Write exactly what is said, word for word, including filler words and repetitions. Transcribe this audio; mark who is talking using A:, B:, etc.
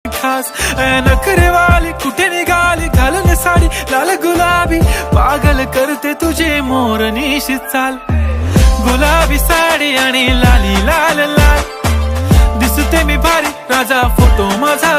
A: खास नखरे वाली कुठे निघाली घालून साडी लाल गुलाबी पागल करते तुझे मोरनीशी चाल गुलाबी साडी आणि लाली लाल लाल दिसते मी भारी राजा फोटो माझा